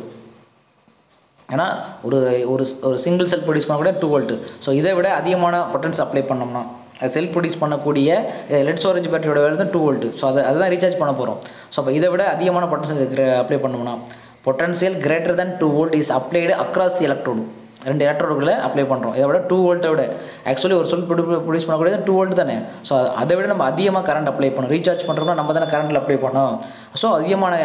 ஏன்னா ஒரு ஒரு ஒரு சிங்கிள் செல் ப்ரொடியூஸ் பண்ண கூட டூ வோல்ட்டு. ஸோ இதை விட அதிகமான பொட்டன்ஷியல் அப்ளை பண்ணோம்னா செல் ப்ரொடியூஸ் பண்ணக்கூடிய லெட் ஸ்டோரேஜ் பேட்டரியோட வேல்யூ வந்து டூ வோல்ட். ஸோ அதை அதுதான் ரீசார்ஜ் பண்ண போகிறோம். ஸோ அப்போ இதை விட அதிகமான பொட்டன்ஷியல் அப்ளை பண்ணோம்னா potential greater than two volt is applied across the electrode. ரெண்டு எலக்ட்ரோடுகளை அப்ளை பண்ணுறோம். இதை விட டூ வோல்ட்டை விட ஆக்சுவலி ஒரு சொல் ப்ரொடியூஸ் பண்ணக்கூடியது டூ வோல்ட் தானே. ஸோ அதை விட நம்ம அதிகமாக கரண்ட் அப்ளை பண்ணோம். ரீசார்ஜ் பண்ணுறோம்னா நம்ம தானே கரண்ட்டில் அப்ளை பண்ணோம். ஸோ அதிகமான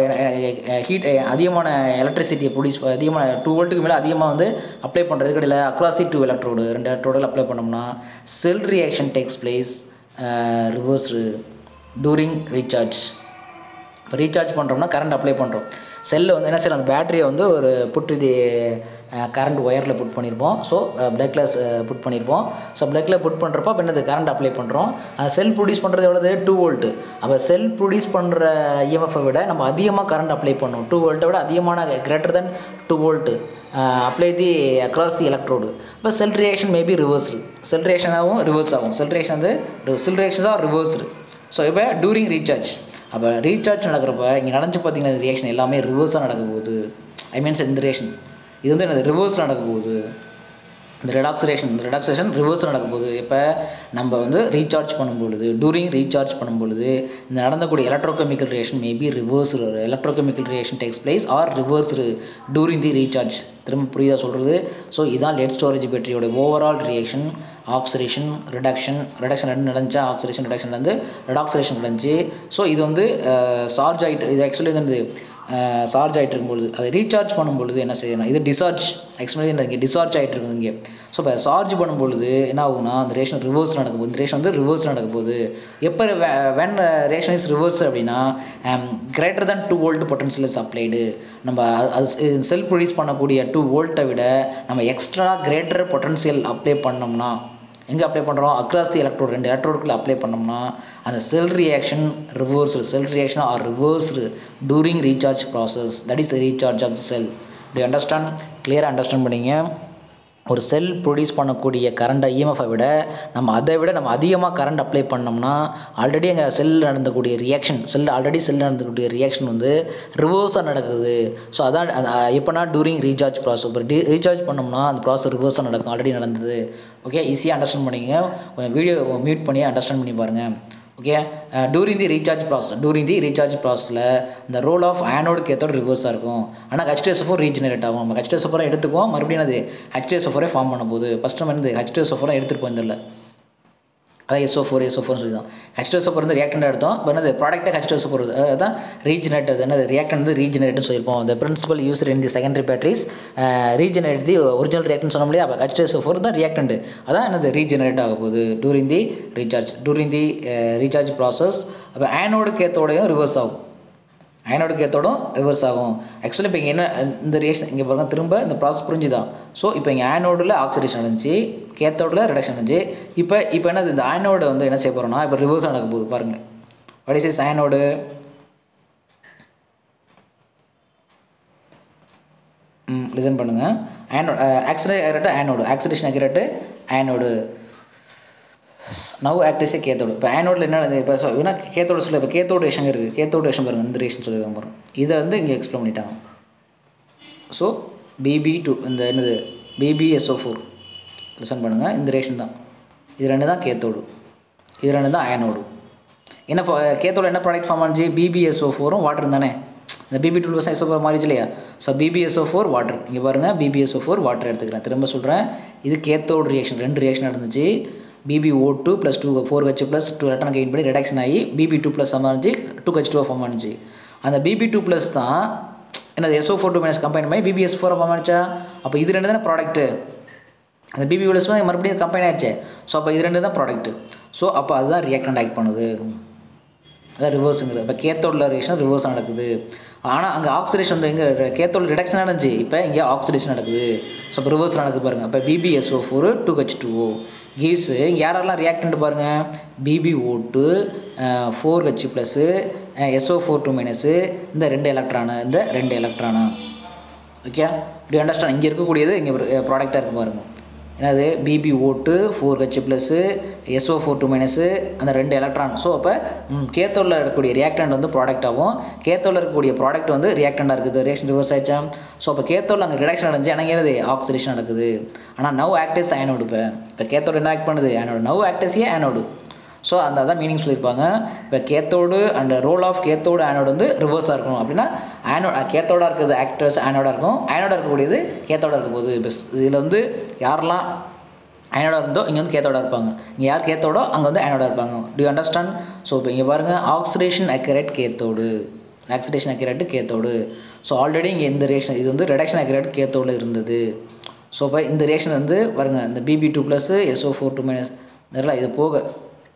ஹீட் அதிகமான எலக்ட்ரிசிட்டியை ப்ரொடியூஸ் அதிகமான டூ வோல்ட்டுக்கு மேலே அதிகமாக வந்து அப்ளை பண்ணுறது கிடையாது. அக்ராஸ் தி டூ எலக்ட்ரோடு ரெண்டு எலக்ட்ரோடில் அப்ளை பண்ணோம்னா cell reaction takes place reverse during recharge. இப்போ ரீசார்ஜ் பண்ணுறோம்னா கரண்ட் அப்ளை பண்ணுறோம். செல்லில் வந்து என்ன செய்யலாம், அந்த பேட்டரியை வந்து ஒரு புட்டு இது கரண்ட் ஒயரில் புட் பண்ணியிருப்போம். ஸோ ப்ளக்கில் புட் பண்ணியிருப்போம். ஸோ ப்ளக்கில் புட் பண்ணுறப்போ அப்போ என்னது கரண்ட் அப்ளை பண்ணுறோம். அந்த செல் ப்ரொடியூஸ் பண்ணுறது எவ்வளோது டூ வோல்ட்டு. அப்போ செல் ப்ரொடியூஸ் பண்ணுற இஎம்எஃப்பை விட நம்ம அதிகமாக கரண்ட் அப்ளை பண்ணோம். டூ வோல்ட்டை விட அதிகமான greater than two volt apply the across the electrode. இப்போ cell reaction maybe reversed. Cell ரியாக்ஷனாகவும் ரிவர்ஸ் ஆகும். செல் ரியாக்ஷன் வந்து செல் ரியாக்ஷன் தான் ரிவர்ஸ்டு. ஸோ இப்போ டூரிங் ரீசார்ஜ் அப்போ ரீசார்ஜ் நடக்கிறப்ப இங்கே நடந்து பார்த்தீங்கன்னா ரியாக்ஷன் எல்லாமே ரிவர்ஸாக நடக்க போகுது. ஐ மீன்ஸ் இந்த ரியாக்ஷன் இது வந்து என்னது ரிவர்ஸ் நடக்க போகுது. இந்த ரிடாக்ஸரேஷன் இந்த ரிடாக்ஸரேஷன் ரிவர்ஸ் நடக்க போகுது. இப்போ நம்ம வந்து ரீசார்ஜ் பண்ணும்பொழுது டூரிங் ரீசார்ஜ் பண்ணும்பொழுது இந்த நடந்தக்கூடிய electrochemical reaction maybe reverse electrochemical reaction takes place are reverse during the recharge. திரும்ப புரியுதா சொல்கிறது? ஸோ இதான் லெட் ஸ்டோரேஜ் பேட்டரியோட overall reaction. Oxidation reduction reduction ரெண்டு நடந்துச்சா, ஆக்சிடேஷன் ரிடக்ஷன் வந்து ரிடாக்ஸரேஷன் நடந்துச்சு. ஸோ இது வந்து சார்ஜ் ஆகிட்டு இது ஆக்சுவலி வந்து சார்ஜ் ஆகிட்டு இருக்கும்பொழுது அதை ரீசார்ஜ் பண்ணும்பொழுது என்ன செய்யணும், இது டிசார்ஜ் ஆக்சுவலி இங்கே டிசார்ஜ் ஆகிட்டு இருக்குது இங்கே. ஸோ இப்போ சார்ஜ் பண்ணும்பொழுது என்ன ஆகுதுன்னா அந்த ரேஷன் ரிவர்ஸ் நடக்க போகுது. இந்த ரேஷன் வந்து ரிவர்ஸ் நடக்க போகுது. எப்போ வென் ரேஷன் இஸ் ரிவர்ஸ் அப்படின்னா greater than two volt potential is applied. நம்ம அது செல் ப்ரொடியூஸ் பண்ணக்கூடிய டூ வோல்ட்டை விட நம்ம எக்ஸ்ட்ரா கிரேட்டர் பொட்டன்ஷியல் அப்ளை பண்ணோம்னா எங்கே அப்ளை பண்ணுறோம், அக்ராஸ் தி எலக்ட்ரோடு ரெண்டு எலக்ட்ரோடுக்குள்ளே அப்ளை பண்ணோம்னா அந்த cell reaction reverse cell reaction are reversed during recharge process. That is recharge of the cell. Do understand? கிளியராக அண்டர்ஸ்டாண்ட் பண்ணிங்க. ஒரு செல் ப்ரொடியூஸ் பண்ணக்கூடிய கரண்டை இஎம்எஃப்பை விட நம்ம அதை விட நம்ம அதிகமாக கரண்ட் அப்ளை பண்ணோம்னா ஆல்ரெடி எங்கள் செல் நடந்தக்கூடிய ரியாக்ஷன் செல் ஆல்ரெடி செல் நடந்தக்கூடிய ரியாக்ஷன் வந்து ரிவர்ஸாக நடக்குது. ஸோ அதான் எப்போனா டூரிங் ரீசார்ஜ் ப்ராசஸ். இப்போ டி ரீசார்ஜ் பண்ணோம்னா அந்த ப்ராசஸ் ரிவர்ஸாக நடக்கும். ஆல்ரெடி நடந்தது. ஓகே, ஈஸியாக அண்டர்ஸ்டாண்ட் பண்ணிங்க. கொஞ்சம் வீடியோ மியூட் பண்ணி அண்டர்ஸ்டாண்ட் பண்ணி பாருங்கள். Okay, during the recharge process during the recharge ப்ராசஸில் இந்த ரோல் ஆஃப் ஆனோடு கேத்தோடு ரிவர்ஸாக இருக்கும். ஆனால் H two S O four regenerate ஆகும். நம்ம ஹெச் டூ எஸ் ஓ ஃபோரை எடுத்துக்குவோம், மறுபடியும் அது ஹெச் டூ எஸ் ஓ ஃபோரே ஃபார்ம் பண்ண போகுது. ஃபஸ்ட் நம்ம என்னது ஹெச் டூ எஸ் ஓ ஃபோரை எடுத்துகிட்டு போயிருந்தில்ல, அதான் S O four S O ஃபோர்னு சொல்லி தான் H two S O four வந்து ரியாக்டண்டாக எடுத்தோம். இப்போ என்னது ப்ராடக்டாக H two S O four அதுதான் ரீஜெனரேட். அது என்னது ரியாக்டன் வந்து ரீஜெனரேட்னு சொல்லியிருப்போம். இந்த principle used in the secondary batteries regenerate the original reactant சொன்னோம் இல்லையா. அப்போ H two S O four தான் ரியாக்டண்ட். அதான் என்னது ரீஜெனரேட் ஆக போகுது during the recharge during the recharge process. அப்போ ஆனோடு கேத்தோடையும் ரிவர்ஸ் ஆகும். அயனோடு கேத்தோடும் ரிவர்ஸ் ஆகும். ஆக்சுவலி இப்போ இங்கே என்ன இந்த ரியாக்ஷன் இங்கே பாருங்கள், திரும்ப இந்த ப்ராசஸ் புரிஞ்சுதான். ஸோ இப்போ இங்கே ஆனோடில் ஆக்சிடேஷன் நடந்துச்சு, கேத்தோடில் ரிடக்ஷன் நடந்துச்சு. இப்போ இப்போ என்னது இந்த ஆனோடு வந்து என்ன செய்ய போகிறோம்னா இப்போ ரிவர்ஸ் நடக்க போகுது. பாருங்கள், வாட் இஸ் இஸ் ஆனோடு? ம் லிசன் பண்ணுங்கள். Anode oxidate anode oxidation oxidate anode now acts as cathode. இப்போ ஆனோடில் என்ன இப்போ ஏன்னா கேத்தோடு சொல்ல இப்போ கேத்தோடு ரேஷன் இருக்குது. கேத்தோடு ரேஷன் பாருங்கள், இந்த ரேஷன் சொல்லியிருக்காங்க பாருங்கள். இதை வந்து இங்கே எக்ஸ்பிளைன் பண்ணிட்டாங்க. ஸோ பிபி டூ இந்த என்னது பிபிஎஸ்ஓ ஃபோர் லிசன் பண்ணுங்கள். இந்த ரேஷன் தான், இது ரெண்டு தான் கேத்தோடு, இது ரெண்டு தான் ஆனோடு. என்ன கேத்தோடு என்ன ப்ராடக்ட் ஃபார்ம் ஆனிச்சு? பிபிஎஸ்ஓ ஃபோரும் வாட்டர் தானே. இந்த P B two percent S O four மாறிச்சு இல்லையா. So P B S O four water. இங்கே பாருங்கள், பிபிஎஸ்ஓ ஃபோர் வாட்டர் எடுத்துக்கிறேன். திரும்ப சொல்கிறேன், இது கேத்தோடு ரியாக்ஷன். ரெண்டு ரியாக்ஷன் நடந்துச்சு. P B O two plus two four H plus two electron gain பண்ணி ரிடக்ஷன் ஆகி பிபி டூ ப்ளஸ் ஃபார்ம் ஆனிச்சு, டூ ஹெச் டூ ஃபார்ம் ஆனிச்சு. அந்த பிபி டூ ப்ளஸ் தான் என்னது SO four two minus combine பண்ணி பிபிஎஸ் ஃபோர் ஃபார்ம் ஆனிச்சா. அப்போ இது ரெண்டு தானே ப்ராடக்ட்டு. அந்த பிபி ப்ளஸ் மறுபடியும் கம்பைன் ஆயிடுச்சு. ஸோ அப்போ இது ரெண்டு தான் ப்ராடக்ட்டு. ஸோ அப்போ அதுதான் ரியாக்டன்ட் ஆக்ட் பண்ணுது. அதான் ரிவர்ஸுங்கிறது. இப்போ கேத்தோட ரியாக்ஷன் ரிவர்ஸ் நடக்குது. ஆனால் அங்கே ஆக்சிடேஷன் வந்து எங்கே கேத்தோட ரிடக்ஷன் நடந்துச்சு, இப்போ இங்கே ஆக்சிடேஷன் நடக்குது. ஸோ இப்போ ரிவர்ஸ் நடக்குது பாருங்கள். இப்போ P B S O four two H two O கீஸு யாரெல்லாம் ரியாக்டன்ட் பாருங்கள், P B O two four H plus S O four two minus இந்த ரெண்டு எலக்ட்ரானு இந்த ரெண்டு எலக்ட்ரானு. ஓகே, இப்படி அண்டர்ஸ்டாண்ட். இங்கே இருக்கக்கூடியது இங்கே ப்ராடக்டாக இருக்குது பாருங்கள். என்னது P B O two four H plus S O four two minus அந்த ரெண்டு எலக்ட்ரான். ஸோ அப்போ கேத்தோடில் இருக்கக்கூடிய ரியாக்டன்ட் வந்து ப்ராடக்ட் ஆகும், கேத்தோடில் இருக்கக்கூடிய ப்ராடக்ட் வந்து ரியாக்டண்டாக இருக்குது. ரியாக்ஷன் ரிவர்ஸ் ஆயிடுச்சா? ஸோ அப்போ கேத்தோடில் அங்கே ரிடக்ஷன் நடந்துச்சு, எனக்கு என்னது ஆக்சிடேஷன் நடக்குது. ஆனால் நவ் ஆக்டஸ் ஆனோடு. இப்போ இப்போ கேத்தோடு என்ன ஆக்ட் பண்ணுது? Anode. Now acts as anode. So அந்த அதான் மீனிங் சொல்லியிருப்பாங்க. இப்போ cathode and role of cathode anode வந்து ரிவர்ஸாக இருக்கணும். அப்படின்னா ஆனோ கேத்தோடாக இருக்கிறது ஆக்டர்ஸ் ஆனோடாக இருக்கும், ஆனோடாக இருக்கக்கூடியது கேத்தோடாக இருக்க போகுது. இப்போ இதில் வந்து யாரெல்லாம் ஆனோடாக இருந்தோ இங்கே வந்து கேத்தோடாக இருப்பாங்க, இங்கே யார் கேத்தோடோ அங்கே வந்து ஆனோடாக இருப்பாங்க. To you understand? ஸோ இப்போ இங்கே பாருங்கள், oxidation accurate cathode, oxidation accurate cathode. So already இங்கே இந்த ரியாக்ஷன் இது வந்து ரிடக்ஷன் அக்யூரேட் கேத்தோடு இருந்தது. ஸோ இப்போ இந்த ரியாக்ஷன் வந்து பாருங்கள், இந்த P B two plus S O four two minus இதெல்லாம் இது போக.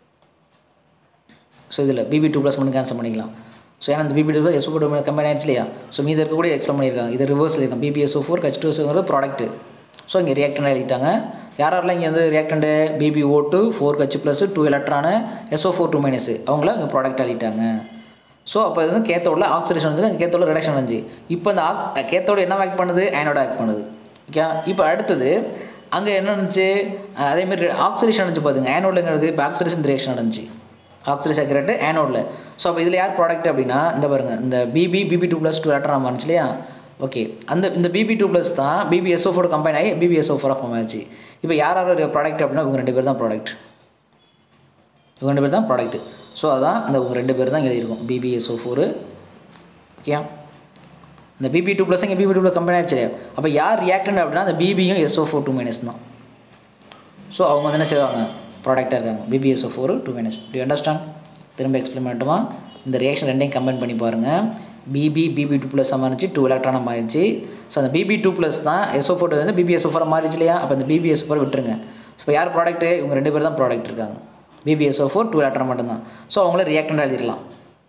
ஸோ இதில் பிபி டூ ப்ளஸ் மட்டும் கேன்சல் பண்ணிக்கலாம். ஸோ ஏன்னா இந்த P B two plus S O four two minus combine ஆயிடுச்சு இல்லையா? ஸோ மீது இருக்கக்கூடிய எக்ஸ்பிளைன் பண்ணியிருக்காங்க. இது ரிவர்ஸில் இருக்கும். பிபிஎஸ்ஓ ஃபோர் ஹெச் டூ எஸ்ஓங்கிறது ப்ராடக்ட்டு. ஸோ இங்கே ரியாக்டண்ட் எழுதிட்டாங்க. யார் யாரெல்லாம் இங்கே வந்து reactant P B O two four H plus two electron S O four two minus அவங்கள இங்கே ப்ராடக்ட் எழுதிட்டாங்க. ஸோ அப்போ இது வந்து கேத்தோடில் ஆக்சிடேஷன் வந்து அந்த கேத்தோட ரிடக்ஷன் அடைஞ்சு இப்போ இந்த ஆக் கேத்தோடு என்ன ஆக்ட் பண்ணுது? ஆனோட ஆக்ட் பண்ணுது. ஓகே, இப்போ அடுத்தது அங்கே என்ன இருந்துச்சு? அதேமாதிரி ஆக்சிடேஷன் அடைஞ்சு பார்த்துங்க. ஆனோடுங்கிறது இப்போ ஆக்சிடேஷன் ரியாக்ஷன் அடைஞ்சு ஆக்சிடேஷன் அக்யூரேட் ஆனோடில். ஸோ அப்போ இதில் யார் ப்ராடக்ட் அப்படின்னா இந்த பாருங்கள், இந்த P B P B two plus two electron இருந்துச்சு இல்லையா? ஓகே, அந்த இந்த பிபி டூ ப்ளஸ் தான் பிபிஎஸ்ஓ ஃபோர் கம்பைன் ஆகி பிபிஎஸ்ஓ ஃபோராக ஃபார்ம் ஆச்சு. இப்போ யார் யார் ப்ராடக்ட் அப்படின்னா இவங்க ரெண்டு பேர் தான் ப்ராடக்ட், இவங்க ரெண்டு பேர் தான் ப்ராடக்ட். ஸோ அதான் இந்த இவங்க ரெண்டு பேர் தான் எழுதியிருக்கும் பிபிஎஸ்ஓ ஃபோரு. ஓகே, இந்த பிபி டூ ப்ளஸ் இங்கே பிபி டூ ப்ளஸ் கம்பைன் ஆச்சு. அப்போ யார் ரியாக்டன்ட் அப்படின்னா அந்த பிபியும் எஸ்ஓ ஃபோர் டூ மைனஸ் தான். ஸோ அவங்க வந்து என்ன செய்வாங்க? ப்ராடக்டாக இருக்காங்க. P B S O four two minus. Do you understand? திரும்ப எக்ஸ்பிளைன் பண்ணட்டுமா? இந்த ரியாக்ஷன் ரெண்டையும் கம்பைன் பண்ணி பாருங்கள். பிபி பிபி டூ ப்ளஸ்ஸாக மாறிச்சு, டூ எலக்ட்ரானாக மாறிச்சு. ஸோ அந்த பிபி டூ ப்ளஸ் தான் எஸ்ஓ ஃபோர் வந்து பிபிஎஸ்ஓ ஃபோராக மாறிச்சு இல்லையா? அப்போ இந்த பிபிஎஸ் ஃபோர் விட்டுருங்க. ஸோ இப்போ யார் ப்ராடக்ட்டு? இவங்க ரெண்டு பேர் தான் ப்ராடக்ட் இருக்காங்க. பிபிஎஸ்ஓ ஃபோர் டூ எலக்ட்ரான் மட்டும்தான். ஸோ அவங்கள ரியாக்டண்டாக எழுதிடலாம்,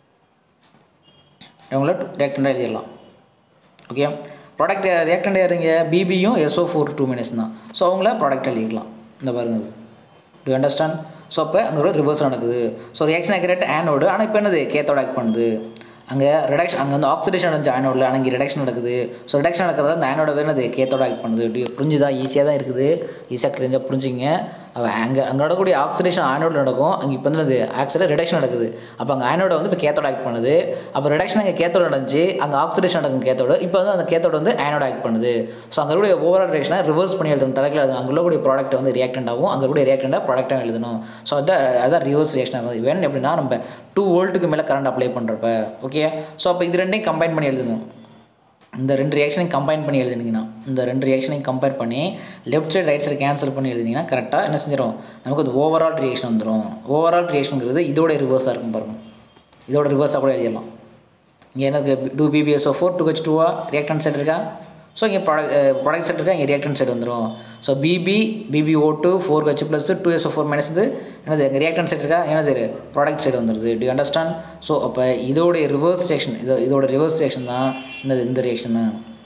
இவங்கள ரியாக்டண்டாக எழுதிடலாம். ஓகே, ப்ராடக்ட் ரியாக்டண்ட் யாருங்க? பிபியும் எஸ்ஓ ஃபோர் டூ மைனஸ் தான். ஸோ அவங்கள ப்ராடக்ட் எழுதிக்கலாம். இந்த பாருங்கள். To understand? ஸோ அப்போ அங்கே ஒரு ரிவர்ஸ் நடக்குது. ஸோ ரியாக்ஷன் அக்யூரேட் ஆனோடு, ஆனால் இப்போ என்னது? கேத்தோட ஆக்ட் பண்ணுது. அங்கே ரிடக்ஷன் அங்கே வந்து ஆக்சிடேஷன் நடந்துச்சு ஆனோடில், ஆனால் இங்கே ரிடக்ஷன் நடக்குது. ஸோ ரிடக்ஷன் நடக்கிறதா அந்த ஆனோட வேறு என்னது? கேத்தோட ஆக்ட் பண்ணுது. புரிஞ்சுதான்? ஈஸியாக தான் இருக்குது, ஈஸியாக தெரிஞ்சால் புரிஞ்சுங்க. அவள் அங்கே அங்கே நடக்கக்கூடிய ஆக்சிடேஷன் ஆனோடு நடக்கும், அங்கே இப்போ வந்து ஆக்சிடேட் ரிடக்ஷன் நடக்குது. அப்போ அங்கே ஆனோட வந்து இப்போ கேத்தோட ஆக்ட் பண்ணுது. அப்போ ரிடக்ஷன் அங்கே கேத்தோட நடந்துச்சு, அங்கே ஆக்சிடேஷன் நடக்கும் கேத்தோடு. இப்போ வந்து அந்த கேத்தோட வந்து ஆனோட ஆக்ட் பண்ணுது. ஸோ அங்கே கூட ஓவரால் ரியாக்ஷனை ரிவர்ஸ் பண்ணி எழுதணும். தலைக்கில் எழுதணும். அங்கே உள்ளக்கூடிய ப்ராடக்ட் வந்து ரியாக்டண்ட் ஆகும், அங்கே கூட ரியாக்டண்டாக ப்ராடக்டாக எழுதணும். ஸோ அதான் அதான் ரிவர்ஸ் ரியாக்ஷன் ஆகுது. வேணும் எப்படின்னா நம்ம டூ வோல்ட்டுக்கு மேலே கரண்ட் அப்ளை பண்ணுறப்ப. ஓகே, ஸோ அப்போ இது ரெண்டையும் கம்பைன் பண்ணி எழுதுங்க. இந்த ரெண்டு ரியாக்ஷனையும் கம்பைன் பண்ணி எழுதினீங்கன்னா இந்த ரெண்டு ரியாக்ஷனையும் கம்பேர் பண்ணி left side right side cancel பண்ணி எழுதினீங்கன்னா கரெக்டாக என்ன செஞ்சிடும்? நமக்கு அது ஓவரால் ரியாக்ஷன் வந்துடும். ஓவரால் ரியாக்ஷனுங்கிறது இதோட ரிவர்ஸாக இருக்கும் பாருங்கள். இதோட ரிவர்ஸாக கூட எழுதிடலாம். இங்கே என்ன two PbSO four two H டூவா ரியாக்டன் சைடு இருக்கா? ஸோ இங்கே ப்ராடக்ட் ப்ராடக்ட் சைடு இருக்கா? இங்கே ரியாக்டன் சைடு வந்துடும். So P B P B O two four H plus two SO four minus இது என்னது? எங்கள் ரியாக்டன் சைடு இருக்கா? என்ன சைடு? ப்ராடக்ட் சைடு வந்துடுது. Do understand? ஸோ அப்போ இதோடைய ரிவர்ஸ் ரியாக்ஷன் இது இதோட ரிவர்ஸ் ரியாக்ஷன் தான் என்னது? இந்த ரியாக்ஷனு.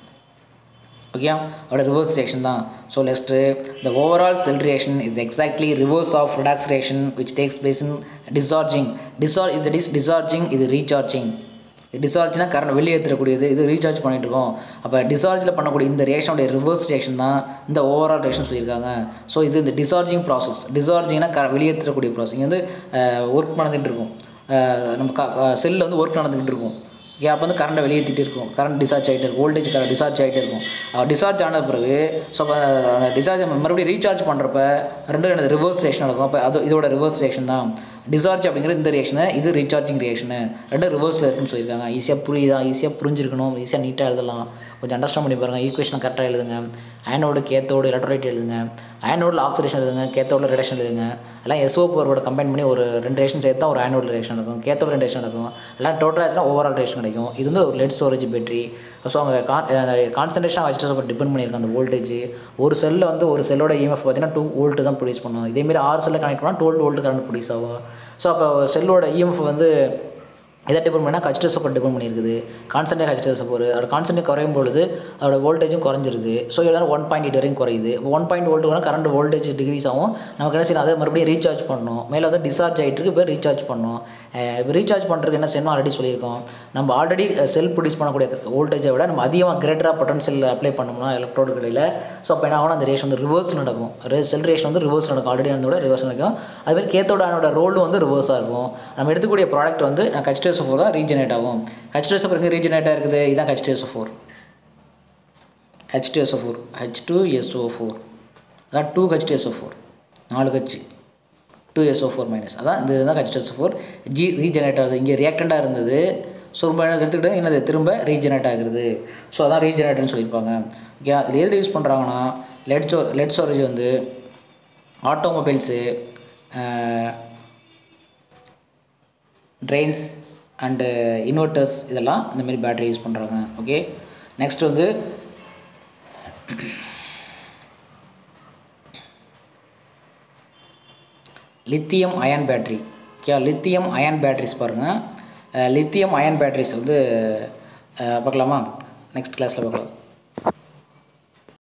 ஓகே, அதோட ரிவர்ஸ் ரியாக்ஷன் தான். So next the overall cell reaction is exactly reverse of redox reaction which takes place in discharging. Discharge இது டிஸ் டிசார்ஜிங் இது ரீசார்ஜிங். டிசார்ஜ்னா கரண்ட் வெளியே ஏற்றக்கூடியது, இது ரீசார்ஜ் பண்ணிகிட்டு இருக்கோம். அப்போ டிசார்ஜில் பண்ணக்கூடிய இந்த ரியாக்ஷனுடைய ரிவர்ஸ் ரியாக்ஷன் தான் இந்த ஓவரால் ரியாக்ஷன் சொல்லியிருக்காங்க. ஸோ இது இந்த டிசார்ஜிங் ப்ராசஸ். டிசார்ஜிங்னா க வெளியேற்றக்கூடிய ப்ராசஸ். இங்கே வந்து ஒர்க் நடந்துகிட்டு இருக்கும், நம்ம க செல்லில் வந்து ஒர்க் நடந்துக்கிட்டு இருக்கும். ஓகே, அப்போ வந்து கரண்ட்டை வெளியேற்றிட்டு இருக்கும், கரண்ட் டிசார்ஜ் ஆகிட்டே இருக்கும், வோல்டேஜ் கரண்ட் டிசார்ஜ் ஆகிட்டே இருக்கும். டிசார்ஜ் ஆன பிறகு ஸோ அப்போ அந்த டிசார்ஜ் மறுபடியும் ரீசார்ஜ் பண்ணுறப்ப ரெண்டு எனது ரிவர்ஸ் ரியாக்ஷன் நடக்கும். அப்போ அது இதோட ரிவர்ஸ் ரியாக்ஷன் தான் டிசார்ஜ் அப்படிங்கிற இந்த ரியாக்ஷனு. இது ரீசார்ஜிங் ரியாக்ஷனு. ரெண்டு ரிவர்ஸில் இருக்குன்னு சொல்லியிருக்காங்க. ஈஸியாக புரியுதா? ஈஸியாக புரிஞ்சிருக்கணும், ஈஸியாக நீட்டாக எழுதலாம். கொஞ்சம் அண்டர்ஸ்டாண்ட் பண்ணி பாருங்கள். ஈக்குவேஷனை கரெக்டாக எழுதுங்க. ஆனோடு கேத்தோடு எலக்ட்ரோலைட் எழுதுங்க. ஆனோடில் ஆக்சிடேஷன் எழுதுங்க, கேத்தோட ரிடக்ஷன் எழுதுங்க. எல்லாம் எஸ்ஓ ஃபோரோட கம்பைன் பண்ணி ஒரு ரெண்டு ரியாக்ஷன் சேர்த்தா ஒரு ஆனோட ரியாக்ஷன் நடக்கும், கேத்தோட ரெண்டு ரியாக்ஷன் நடக்கும். எல்லாம் டோட்டலாக ஆச்சுன்னா ஓவரால் ரியாக்ஷன் கிடைக்கும். இது வந்து ஒரு லெட் ஸ்டோரேஜ் பேட்டரி. ஸோ அவங்க கான் கான்சன்ட்ரேஷன் வச்சுட்டு டிபெண்ட் பண்ணியிருக்காங்க அந்த வோல்டேஜ். ஒரு செல்லில் வந்து ஒரு செல்லோட இஎம்எஃப் பார்த்தீங்கன்னா டூ வோல்ட்டு தான் ப்ரொடியூஸ் பண்ணுவோம். இதேமாரி ஆறு செல்லை கனெக்ட் பண்ணால் டுவெல் வோல்ட்டு கரண்ட் ப்ரொடியூஸ் ஆகும். ஸோ அப்போ செல்லோட இஎம்எஃப் வந்து எதை டிபெண்ட் பண்ணால் H two S O four depend பண்ணியிருக்குது. Constant H two S O four அதோட கான்ஸ்டன்ட் குறையும் பொழுது அதோட வோல்டேஜும் குறைஞ்சிருது. ஸோ இதெல்லாம் ஒன் பாயிண்ட் எயிட் வரைக்கும் குறையுது. இப்போ ஒன் பாயிண்ட் வோல்ட் வரும் கரண்ட் வோல்டேஜ் டிகிரிஸ் ஆகும். நமக்கு என்ன செய்யணும், அதை மறுபடியும் ரீசார்ஜ் பண்ணணும். மேலே வந்து டிஸ்சார்ஜ் ஆகிட்டு இருக்கு, இப்போ ரீசார்ஜ் பண்ணணும். இப்போ ரீசார்ஜ் பண்ணுறதுக்கு என்ன செய்யணும் ஆல்ரெடி சொல்லியிருக்கோம். நம்ம ஆல்ரெடி செல் ப்ரொடியூஸ் பண்ணக்கூடிய வோல்டேஜை விட நம்ம அதிகமாக கிரேட்டராக பொட்டன்ஷியல் அப்ளை பண்ணோம்னா எலக்ட்ரோடு கடையில், ஸோ அப்போ என்ன ஆகும், அந்த ரேஷன் வந்து ரிவர்ஸ் நடக்கும். செல் ரேஷன் வந்து ரிவர்ஸ் நடக்கும். ஆல்ரெடி அதோட ரிவர்ஸ் நடக்கும். அதுமாதிரி கேத்தோட அதோட ரோலும் வந்து ரிவர்ஸாக இருக்கும். நம்ம எடுத்துக்கூடிய ப்ராடக்ட் வந்து H two S O four தான் ரீஜெனரேட் ஆகும். H two S O four எங்கே ரீஜெனரேட்டாக இருக்குது, இதுதான் H two S O four. H two S O four H two S O four அதான் two H two S O four நாலு H two S O four minus அதான் இந்த இதுதான் H two S O four ஜி ரீஜெனரேட் ஆகுது. இங்கே ரியாக்டண்ட்டாக இருந்தது. ஸோ ரொம்ப எடுத்துக்கிட்டு என்னது திரும்ப ரீஜெனரேட் ஆகுது. ஸோ அதான் ரீஜெனரேட்டர்னு சொல்லியிருப்பாங்க. ஓகே, அதில் எதில் யூஸ் பண்ணுறாங்கன்னா லெட் ஸ்டோ லெட் ஸ்டோரேஜ் வந்து ஆட்டோமொபைல்ஸு, ட்ரெயின்ஸ் அண்டு இன்வெர்ட்டர்ஸ் இதெல்லாம் இந்தமாரி பேட்டரி யூஸ் பண்ணுறாங்க. ஓகே, நெக்ஸ்ட் வந்து lithium ion battery. Okay, lithium ion batteries பாருங்கள். லித்தியம் அயன் பேட்ரிஸ் வந்து பார்க்கலாமா, நெக்ஸ்ட் கிளாஸில் பார்க்கலாம்.